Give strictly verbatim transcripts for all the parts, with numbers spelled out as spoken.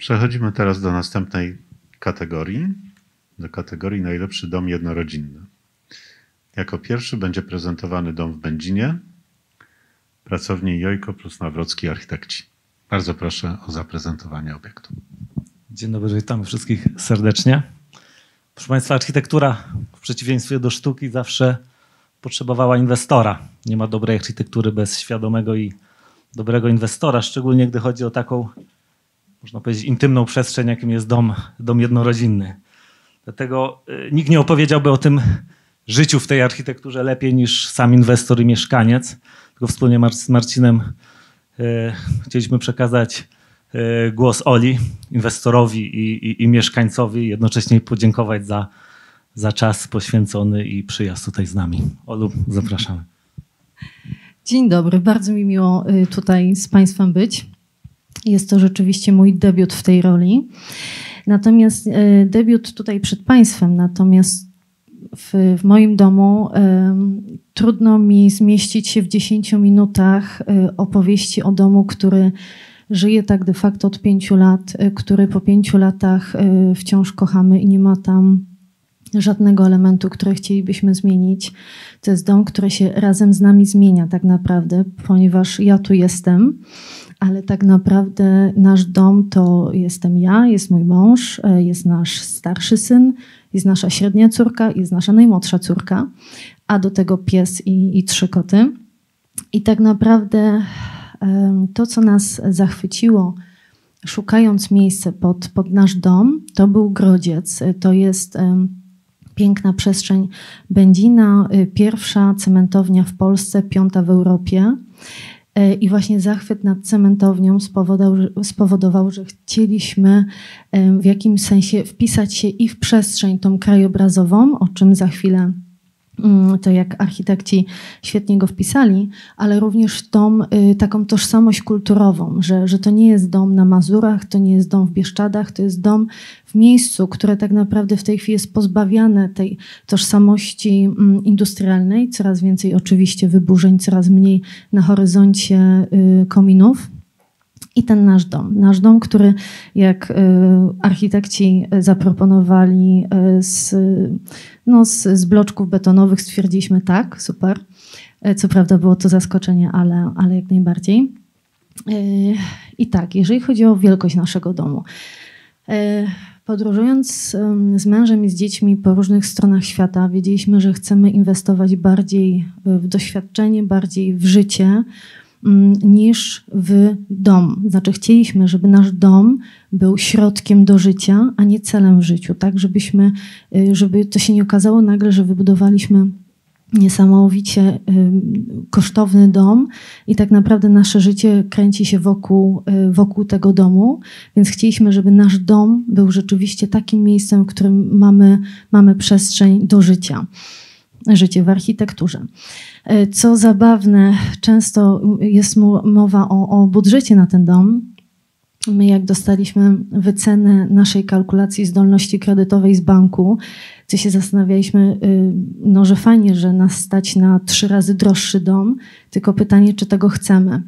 Przechodzimy teraz do następnej kategorii, do kategorii najlepszy dom jednorodzinny. Jako pierwszy będzie prezentowany dom w Będzinie, pracowni Jojko plus Nawrocki Architekci. Bardzo proszę o zaprezentowanie obiektu. Dzień dobry, witamy wszystkich serdecznie. Proszę Państwa, architektura w przeciwieństwie do sztuki zawsze potrzebowała inwestora. Nie ma dobrej architektury bez świadomego i dobrego inwestora, szczególnie gdy chodzi o taką, można powiedzieć, intymną przestrzeń, jakim jest dom, dom jednorodzinny. Dlatego nikt nie opowiedziałby o tym życiu w tej architekturze lepiej niż sam inwestor i mieszkaniec. Tylko wspólnie z Marcinem e, chcieliśmy przekazać e, głos Oli, inwestorowi i, i, i mieszkańcowi, jednocześnie podziękować za, za czas poświęcony i przyjazd tutaj z nami. Olu, zapraszamy. Dzień dobry, bardzo mi miło tutaj z Państwem być. Jest to rzeczywiście mój debiut w tej roli. Natomiast e, debiut tutaj przed Państwem, natomiast w, w moim domu e, trudno mi zmieścić się w dziesięciu minutach e, opowieści o domu, który żyje tak de facto od pięciu lat, e, który po pięciu latach e, wciąż kochamy i nie ma tam żadnego elementu, który chcielibyśmy zmienić. To jest dom, który się razem z nami zmienia tak naprawdę, ponieważ ja tu jestem, ale tak naprawdę nasz dom to jestem ja, jest mój mąż, jest nasz starszy syn, jest nasza średnia córka, jest nasza najmłodsza córka, a do tego pies i, i trzy koty. I tak naprawdę to, co nas zachwyciło, szukając miejsca pod, pod nasz dom, to był Grodziec. To jest piękna przestrzeń Będzina, pierwsza cementownia w Polsce, piąta w Europie. I właśnie zachwyt nad cementownią spowodował, spowodował, że chcieliśmy w jakimś sensie wpisać się i w przestrzeń tą krajobrazową, o czym za chwilę to jak architekci świetnie go wpisali, ale również w tą taką tożsamość kulturową, że, że to nie jest dom na Mazurach, to nie jest dom w Bieszczadach, to jest dom w miejscu, które tak naprawdę w tej chwili jest pozbawiane tej tożsamości industrialnej, coraz więcej oczywiście wyburzeń, coraz mniej na horyzoncie kominów. I ten nasz dom. Nasz dom, który jak architekci zaproponowali z, no z, z bloczków betonowych, stwierdziliśmy tak, super. Co prawda było to zaskoczenie, ale, ale jak najbardziej. I tak, jeżeli chodzi o wielkość naszego domu. Podróżując z mężem i z dziećmi po różnych stronach świata, wiedzieliśmy, że chcemy inwestować bardziej w doświadczenie, bardziej w życie, niż w dom. Znaczy chcieliśmy, żeby nasz dom był środkiem do życia, a nie celem w życiu, tak? Żebyśmy, żeby to się nie okazało nagle, że wybudowaliśmy niesamowicie kosztowny dom i tak naprawdę nasze życie kręci się wokół, wokół tego domu, więc chcieliśmy, żeby nasz dom był rzeczywiście takim miejscem, w którym mamy, mamy przestrzeń do życia. Życie w architekturze. Co zabawne, często jest mowa o, o budżecie na ten dom. My jak dostaliśmy wycenę naszej kalkulacji zdolności kredytowej z banku, to się zastanawialiśmy, no, że fajnie, że nas stać na trzy razy droższy dom, tylko pytanie, czy tego chcemy.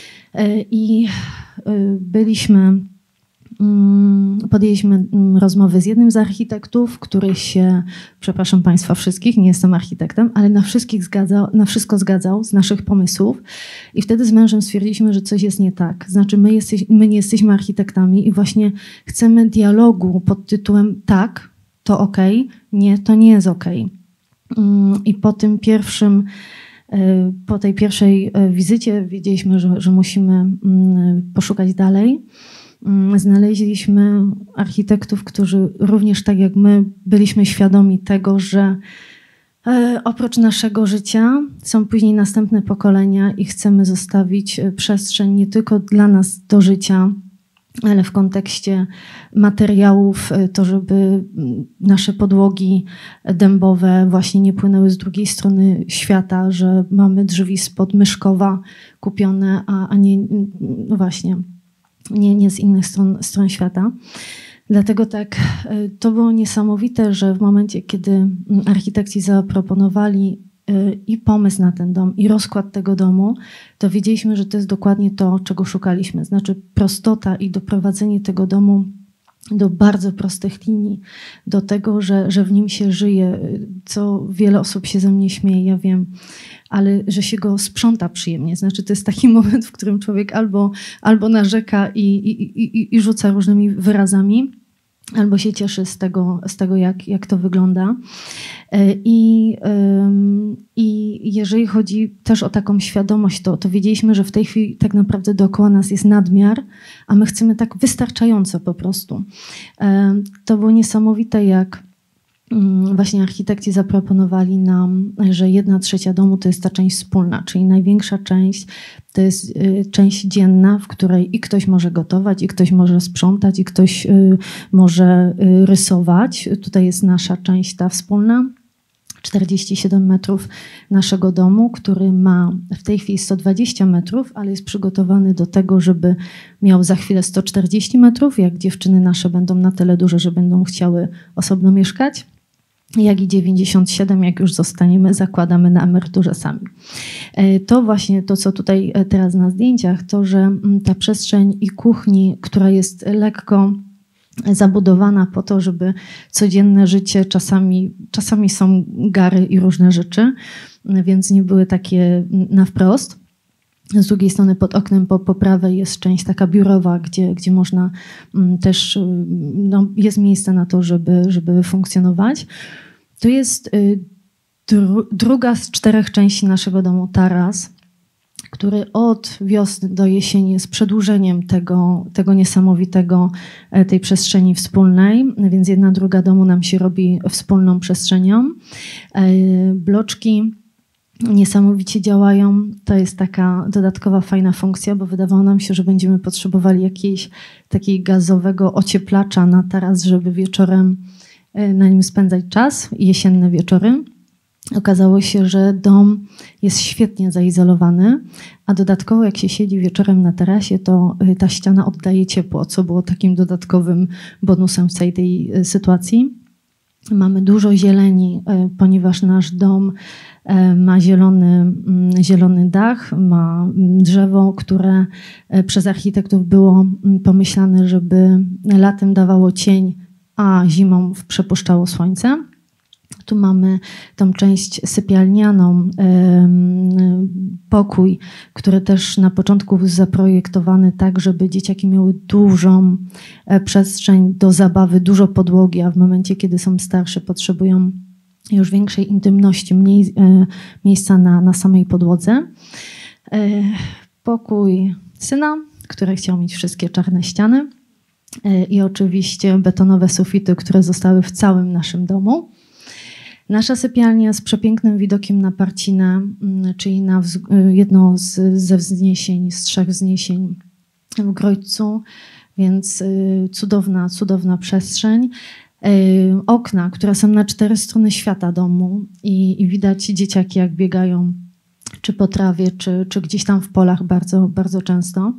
I byliśmy... Podjęliśmy rozmowy z jednym z architektów, który się, przepraszam Państwa wszystkich, nie jestem architektem, ale na wszystkich zgadzał, na wszystko zgadzał z naszych pomysłów i wtedy z mężem stwierdziliśmy, że coś jest nie tak. Znaczy my, jesteś, my nie jesteśmy architektami i właśnie chcemy dialogu pod tytułem tak, to okej, nie, to nie jest okej. I po tym pierwszym Po tej pierwszej wizycie wiedzieliśmy, że, że musimy poszukać dalej. Znaleźliśmy architektów, którzy również tak jak my byliśmy świadomi tego, że oprócz naszego życia są później następne pokolenia i chcemy zostawić przestrzeń nie tylko dla nas do życia, ale w kontekście materiałów, to żeby nasze podłogi dębowe właśnie nie płynęły z drugiej strony świata, że mamy drzwi spod Myszkowa kupione, a, a nie, no właśnie, nie, nie z innych stron, stron świata. Dlatego tak, to było niesamowite, że w momencie, kiedy architekci zaproponowali i pomysł na ten dom, i rozkład tego domu, to wiedzieliśmy, że to jest dokładnie to, czego szukaliśmy. Znaczy prostota i doprowadzenie tego domu do bardzo prostych linii, do tego, że, że w nim się żyje, co wiele osób się ze mnie śmieje, ja wiem, ale że się go sprząta przyjemnie. Znaczy to jest taki moment, w którym człowiek albo, albo narzeka i, i, i, i rzuca różnymi wyrazami, albo się cieszy z tego, z tego jak, jak to wygląda. I, I jeżeli chodzi też o taką świadomość, to, to wiedzieliśmy, że w tej chwili tak naprawdę dookoła nas jest nadmiar, a my chcemy tak wystarczająco po prostu. To było niesamowite, jak właśnie architekci zaproponowali nam, że jedna trzecia domu to jest ta część wspólna, czyli największa część to jest część dzienna, w której i ktoś może gotować, i ktoś może sprzątać, i ktoś może rysować. Tutaj jest nasza część ta wspólna. czterdzieści siedem metrów naszego domu, który ma w tej chwili sto dwadzieścia metrów, ale jest przygotowany do tego, żeby miał za chwilę sto czterdzieści metrów, jak dziewczyny nasze będą na tyle duże, że będą chciały osobno mieszkać, jak i dziewięćdziesiąt siedem, jak już zostaniemy, zakładamy na emeryturze sami. To właśnie to, co tutaj teraz na zdjęciach, to, że ta przestrzeń i kuchni, która jest lekko zabudowana po to, żeby codzienne życie, czasami, czasami są gary i różne rzeczy, więc nie były takie na wprost. Z drugiej strony pod oknem po, po prawej jest część taka biurowa, gdzie, gdzie można też, no, jest miejsce na to, żeby, żeby funkcjonować. Tu jest dru, druga z czterech części naszego domu, taras, który od wiosny do jesieni jest przedłużeniem tego, tego niesamowitego, tej przestrzeni wspólnej, więc jedna druga domu nam się robi wspólną przestrzenią. Bloczki niesamowicie działają. To jest taka dodatkowa fajna funkcja, bo wydawało nam się, że będziemy potrzebowali jakiegoś takiego gazowego ocieplacza na taras, żeby wieczorem na nim spędzać czas, jesienne wieczory. Okazało się, że dom jest świetnie zaizolowany, a dodatkowo jak się siedzi wieczorem na tarasie, to ta ściana oddaje ciepło, co było takim dodatkowym bonusem w całej tej sytuacji. Mamy dużo zieleni, ponieważ nasz dom ma zielony, zielony dach, ma drzewo, które przez architektów było pomyślane, żeby latem dawało cień, a zimą przepuszczało słońce. Tu mamy tą część sypialnianą, pokój, który też na początku był zaprojektowany tak, żeby dzieciaki miały dużą przestrzeń do zabawy, dużo podłogi, a w momencie, kiedy są starsze, potrzebują już większej intymności, mniej miejsca na, na samej podłodze. Pokój syna, który chciał mieć wszystkie czarne ściany i oczywiście betonowe sufity, które zostały w całym naszym domu. Nasza sypialnia z przepięknym widokiem na Parcinę, czyli na jedno z, ze wzniesień, z trzech wzniesień w Grodźcu, więc cudowna, cudowna przestrzeń. Okna, które są na cztery strony świata domu i, i widać dzieciaki, jak biegają czy po trawie, czy, czy gdzieś tam w polach bardzo, bardzo często.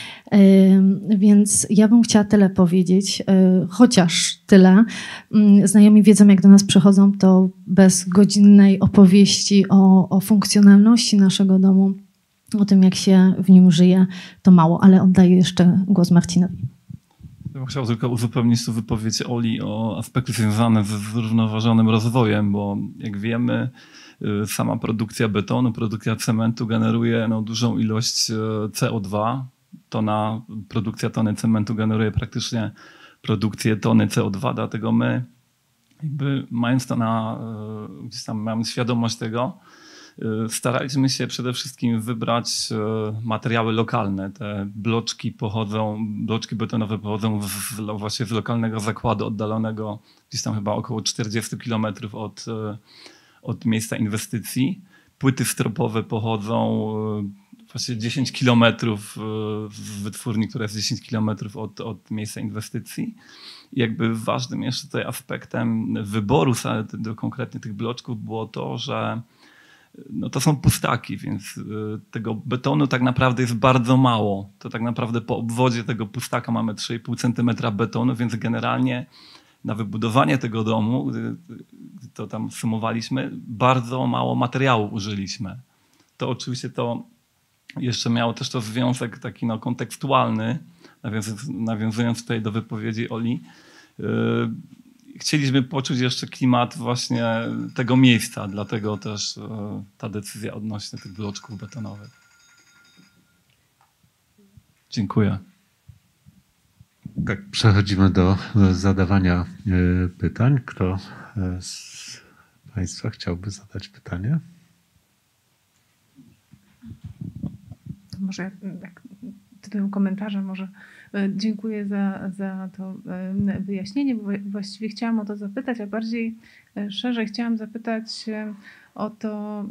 Więc ja bym chciała tyle powiedzieć, chociaż tyle. Znajomi wiedzą, jak do nas przychodzą, to bez godzinnej opowieści o, o funkcjonalności naszego domu, o tym, jak się w nim żyje, to mało, ale oddaję jeszcze głos Marcinowi. Ja bym chciał tylko uzupełnić tu wypowiedź Oli o aspekty związane ze zrównoważonym rozwojem, bo jak wiemy, sama produkcja betonu, produkcja cementu generuje no, dużą ilość C O dwa. Tona, produkcja tony cementu generuje praktycznie produkcję tony C O dwa, dlatego my jakby mając to na, gdzieś tam mając świadomość tego, staraliśmy się przede wszystkim wybrać materiały lokalne. Te bloczki pochodzą, bloczki betonowe pochodzą z, właśnie z lokalnego zakładu oddalonego gdzieś tam chyba około czterdzieści kilometrów od, od miejsca inwestycji. Płyty stropowe pochodzą właśnie dziesięć kilometrów z wytwórni, która jest dziesięć kilometrów od, od miejsca inwestycji. I jakby ważnym jeszcze tutaj aspektem wyboru do konkretnie tych bloczków było to, że no to są pustaki, więc tego betonu tak naprawdę jest bardzo mało. To tak naprawdę po obwodzie tego pustaka mamy trzy i pół centymetra betonu, więc generalnie na wybudowanie tego domu, gdy to tam sumowaliśmy, bardzo mało materiału użyliśmy. To oczywiście to jeszcze miało też to związek taki no, kontekstualny, nawiązując, nawiązując tutaj do wypowiedzi Oli. Yy, chcieliśmy poczuć jeszcze klimat właśnie tego miejsca, dlatego też yy, ta decyzja odnośnie tych bloczków betonowych. Dziękuję. Tak, przechodzimy do, do zadawania y, pytań. Kto y, z Państwa chciałby zadać pytanie? Może ja tak, tytułem komentarza może dziękuję za, za to wyjaśnienie, bo właściwie chciałam o to zapytać, a bardziej szerzej chciałam zapytać o to,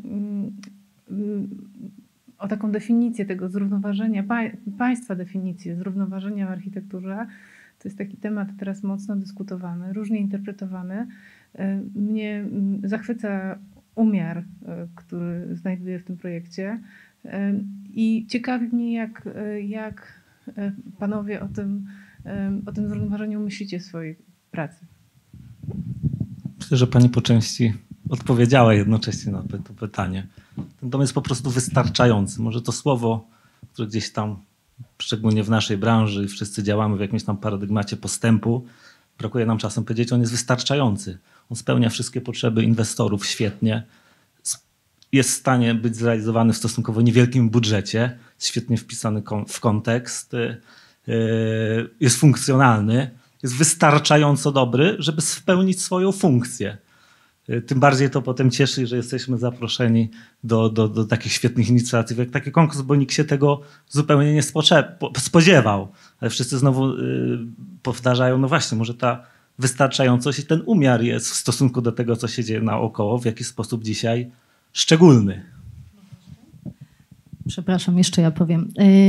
o taką definicję tego zrównoważenia, państwa definicję zrównoważenia w architekturze. To jest taki temat teraz mocno dyskutowany, różnie interpretowany. Mnie zachwyca umiar, który znajduję w tym projekcie. I ciekawi mnie, jak, jak panowie o tym, o tym zrównoważeniu myślicie w swojej pracy. Myślę, że pani po części odpowiedziała jednocześnie na to pytanie. Ten dom jest po prostu wystarczający. Może to słowo, które gdzieś tam, szczególnie w naszej branży, wszyscy działamy w jakimś tam paradygmacie postępu, brakuje nam czasem powiedzieć, on jest wystarczający. On spełnia wszystkie potrzeby inwestorów świetnie. Jest w stanie być zrealizowany w stosunkowo niewielkim budżecie, świetnie wpisany w kontekst, jest funkcjonalny, jest wystarczająco dobry, żeby spełnić swoją funkcję. Tym bardziej to potem cieszy, że jesteśmy zaproszeni do, do, do takich świetnych inicjatyw jak taki konkurs, bo nikt się tego zupełnie nie spodziewał. Ale wszyscy znowu powtarzają, no właśnie, może ta wystarczającość i ten umiar jest w stosunku do tego, co się dzieje naokoło, w jaki sposób dzisiaj szczególny. Przepraszam, jeszcze ja powiem.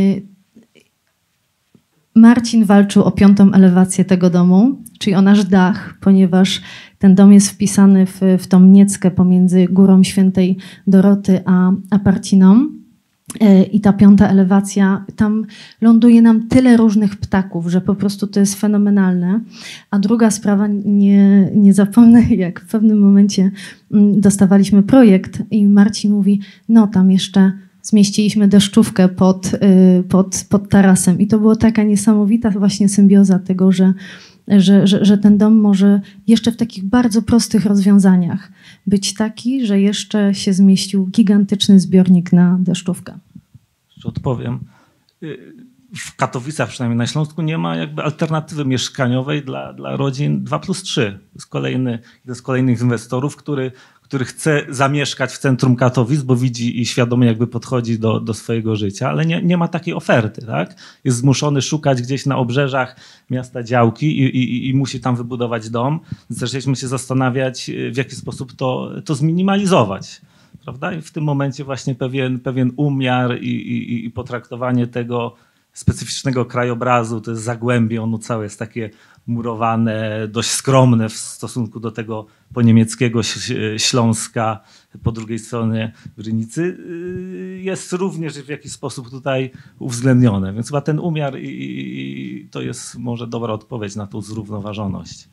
Marcin walczył o piątą elewację tego domu, czyli o nasz dach, ponieważ ten dom jest wpisany w, w tą nieckę pomiędzy Górą Świętej Doroty a, a Parciną. I ta piąta elewacja, tam ląduje nam tyle różnych ptaków, że po prostu to jest fenomenalne. A druga sprawa, nie, nie zapomnę, jak w pewnym momencie dostawaliśmy projekt i Marcin mówi, no tam jeszcze zmieściliśmy deszczówkę pod, pod, pod tarasem. I to była taka niesamowita właśnie symbioza tego, że, że, że, że ten dom może jeszcze w takich bardzo prostych rozwiązaniach być taki, że jeszcze się zmieścił gigantyczny zbiornik na deszczówkę. Jeszcze odpowiem. W Katowicach, przynajmniej na Śląsku, nie ma jakby alternatywy mieszkaniowej dla, dla rodzin dwa plus trzy. To jest kolejny, jeden z kolejnych inwestorów, który, który chce zamieszkać w centrum Katowic, bo widzi i świadomie jakby podchodzi do, do swojego życia, ale nie, nie ma takiej oferty. Tak? Jest zmuszony szukać gdzieś na obrzeżach miasta działki i, i, i musi tam wybudować dom. Zaczęliśmy się zastanawiać, w jaki sposób to, to zminimalizować. Prawda? I w tym momencie właśnie pewien, pewien umiar i, i, i potraktowanie tego specyficznego krajobrazu, to jest Zagłębie, ono całe jest takie murowane, dość skromne w stosunku do tego poniemieckiego Śląska po drugiej stronie Grynicy, jest również w jakiś sposób tutaj uwzględnione. Więc chyba ten umiar i, i to jest może dobra odpowiedź na tą zrównoważoność.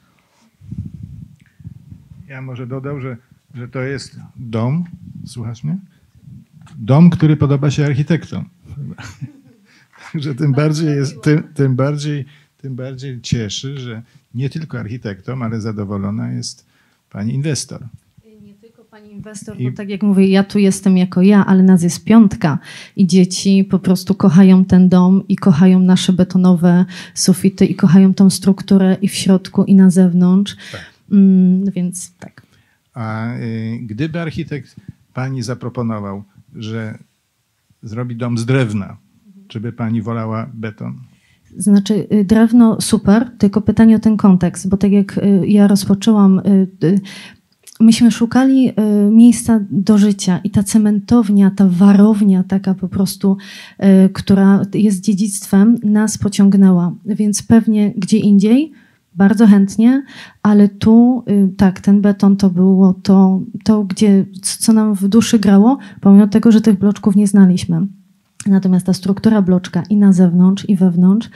Ja może dodał, że, że to jest dom, słuchasz mnie? Dom, który podoba się architektom. Że tym bardziej, jest, tym, tym, bardziej, tym bardziej cieszy, że nie tylko architektom, ale zadowolona jest pani inwestor. Nie tylko pani inwestor, I... bo tak jak mówię, ja tu jestem jako ja, ale nas jest piątka i dzieci po prostu kochają ten dom i kochają nasze betonowe sufity i kochają tą strukturę i w środku i na zewnątrz. Tak. Mm, więc tak. A y, gdyby architekt pani zaproponował, że zrobi dom z drewna, czy by pani wolała beton? Znaczy drewno super, tylko pytanie o ten kontekst, bo tak jak ja rozpoczęłam, myśmy szukali miejsca do życia i ta cementownia, ta warownia taka po prostu, która jest dziedzictwem, nas pociągnęła, więc pewnie gdzie indziej bardzo chętnie, ale tu tak, ten beton to było to, to gdzie, co nam w duszy grało, pomimo tego, że tych bloczków nie znaliśmy. Natomiast ta struktura bloczka i na zewnątrz, i wewnątrz,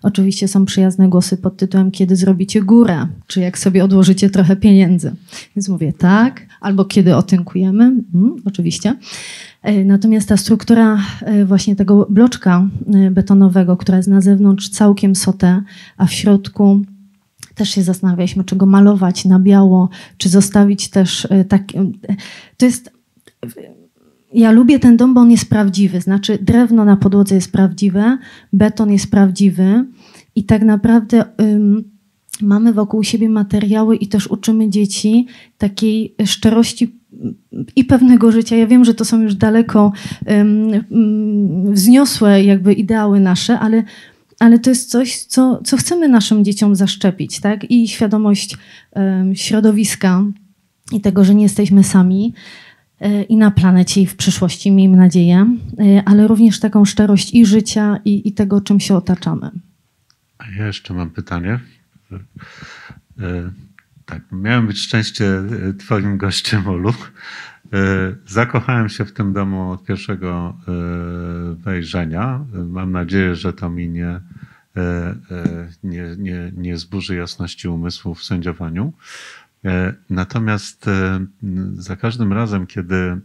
oczywiście są przyjazne głosy pod tytułem kiedy zrobicie górę, czy jak sobie odłożycie trochę pieniędzy. Więc mówię tak, albo kiedy otynkujemy, mm, oczywiście. Natomiast ta struktura właśnie tego bloczka betonowego, która jest na zewnątrz całkiem sotę, a w środku też się zastanawialiśmy, czy go malować na biało, czy zostawić też tak. To jest. Ja lubię ten dom, bo on jest prawdziwy. Znaczy, drewno na podłodze jest prawdziwe, beton jest prawdziwy i tak naprawdę um, mamy wokół siebie materiały i też uczymy dzieci takiej szczerości i pewnego życia. Ja wiem, że to są już daleko um, um, wzniosłe jakby ideały nasze, ale Ale to jest coś, co, co chcemy naszym dzieciom zaszczepić, tak? I świadomość um, środowiska i tego, że nie jesteśmy sami y, i na planecie i w przyszłości, miejmy nadzieję, y, ale również taką szczerość i życia, i, i tego, czym się otaczamy. A ja jeszcze mam pytanie. Y, y, tak, miałem być szczęście twoim gościem, Olu. Zakochałem się w tym domu od pierwszego wejrzenia. Mam nadzieję, że to mi nie, nie, nie, nie zburzy jasności umysłu w sędziowaniu. Natomiast za każdym razem, kiedy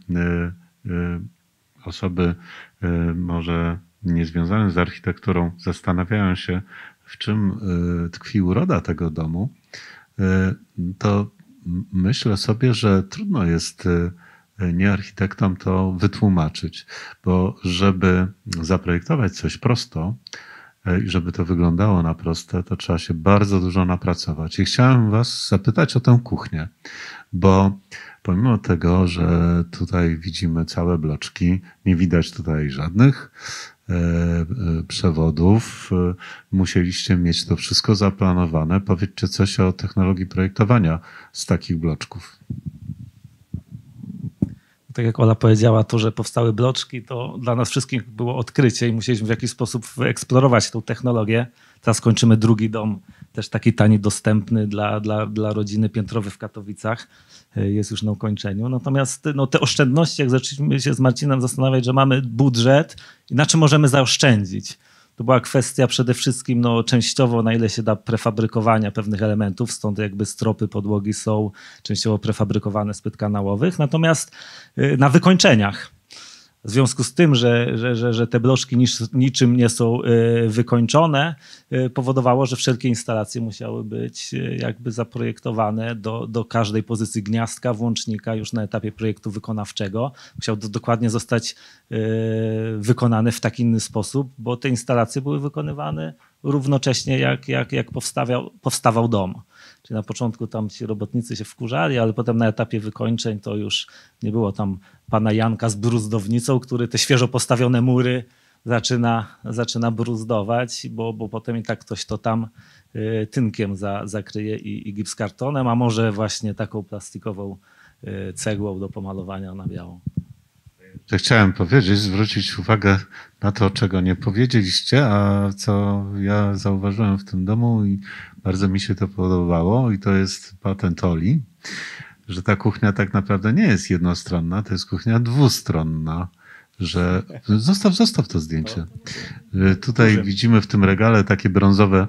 osoby może niezwiązane z architekturą zastanawiają się, w czym tkwi uroda tego domu, to myślę sobie, że trudno jest nie architektom to wytłumaczyć, bo żeby zaprojektować coś prosto i żeby to wyglądało na proste, to trzeba się bardzo dużo napracować. I chciałem was zapytać o tę kuchnię, bo pomimo tego, że tutaj widzimy całe bloczki, nie widać tutaj żadnych przewodów, musieliście mieć to wszystko zaplanowane. Powiedzcie coś o technologii projektowania z takich bloczków. Tak jak Ola powiedziała, to, że powstały bloczki, to dla nas wszystkich było odkrycie i musieliśmy w jakiś sposób wyeksplorować tę technologię. Teraz kończymy drugi dom, też taki tani, dostępny dla, dla, dla rodziny, piętrowy w Katowicach. Jest już na ukończeniu. Natomiast no, te oszczędności, jak zaczęliśmy się z Marcinem zastanawiać, że mamy budżet i na czym możemy zaoszczędzić. To była kwestia przede wszystkim no, częściowo, na ile się da, prefabrykowania pewnych elementów, stąd jakby stropy podłogi są częściowo prefabrykowane z płyt kanałowych. Natomiast na wykończeniach, w związku z tym, że, że, że, że te bloczki nic, niczym nie są wykończone, powodowało, że wszelkie instalacje musiały być jakby zaprojektowane do, do każdej pozycji gniazdka, włącznika już na etapie projektu wykonawczego. Musiał to dokładnie zostać wykonane w taki inny sposób, bo te instalacje były wykonywane równocześnie jak, jak, jak powstawał, powstawał dom. Czyli na początku tam ci robotnicy się wkurzali, ale potem na etapie wykończeń to już nie było tam pana Janka z bruzdownicą, który te świeżo postawione mury zaczyna, zaczyna bruzdować, bo, bo potem i tak ktoś to tam y, tynkiem za, zakryje i, i gipskartonem, a może właśnie taką plastikową y, cegłą do pomalowania na biało. Chciałem powiedzieć, zwrócić uwagę na to, czego nie powiedzieliście, a co ja zauważyłem w tym domu i bardzo mi się to podobało, i to jest patent Oli, że ta kuchnia tak naprawdę nie jest jednostronna, to jest kuchnia dwustronna, że zostaw, zostaw to zdjęcie. Tutaj Dobrze. Widzimy w tym regale takie brązowe,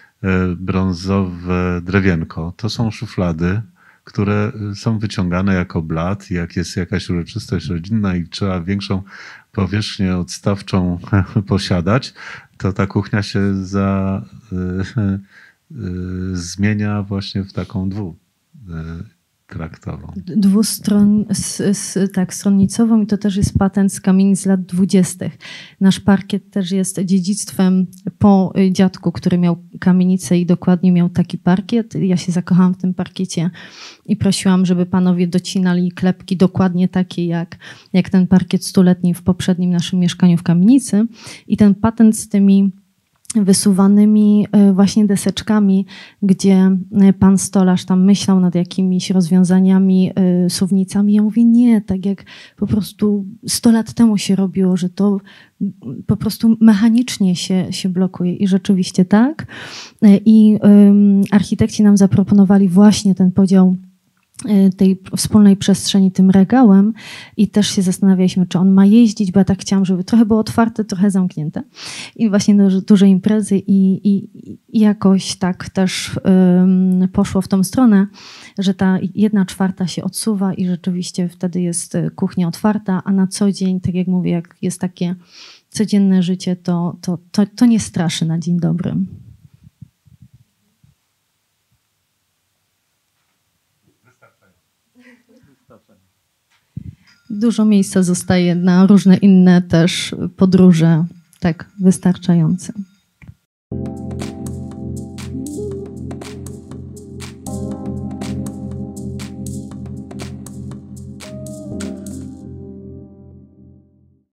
brązowe drewienko. To są szuflady, które są wyciągane jako blat. Jak jest jakaś uroczystość rodzinna i trzeba większą powierzchnię odstawczą posiadać, to ta kuchnia się za, y, y, zmienia właśnie w taką dwu. Y, traktową. Dwustron, s, s, tak, stronnicową i to też jest patent z kamienic z lat dwudziestych. Nasz parkiet też jest dziedzictwem po dziadku, który miał kamienicę i dokładnie miał taki parkiet. Ja się zakochałam w tym parkiecie i prosiłam, żeby panowie docinali klepki dokładnie takie jak, jak ten parkiet stuletni w poprzednim naszym mieszkaniu w kamienicy. I ten patent z tymi wysuwanymi właśnie deseczkami, gdzie pan stolarz tam myślał nad jakimiś rozwiązaniami, suwnicami. Ja mówię, nie, tak jak po prostu sto lat temu się robiło, że to po prostu mechanicznie się, się blokuje i rzeczywiście tak. I um, architekci nam zaproponowali właśnie ten podział tej wspólnej przestrzeni tym regałem i też się zastanawialiśmy, czy on ma jeździć, bo ja tak chciałam, żeby trochę było otwarte, trochę zamknięte i właśnie duże, duże imprezy i, i, i jakoś tak też um, poszło w tą stronę, że ta jedna czwarta się odsuwa i rzeczywiście wtedy jest kuchnia otwarta, a na co dzień, tak jak mówię, jak jest takie codzienne życie, to, to, to, to nie straszy na dzień dobry. Dużo miejsca zostaje na różne inne też podróże, tak, wystarczające.